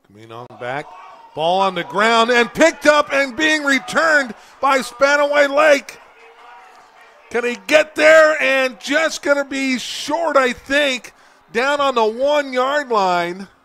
Coming on back. Ball on the ground and picked up and being returned by Spanaway Lake. Can he get there? And just going to be short, I think, down on the 1 yard line.